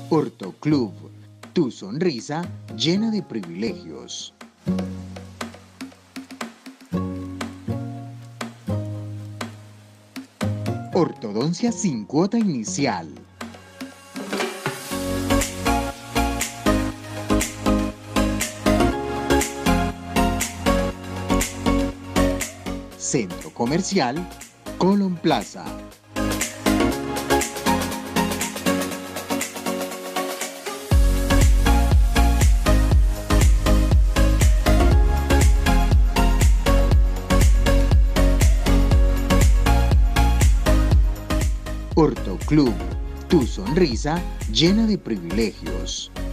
Ortoclub, tu sonrisa llena de privilegios. Ortodoncia sin cuota inicial. Centro Comercial Colón Plaza. Ortoclub, tu sonrisa llena de privilegios.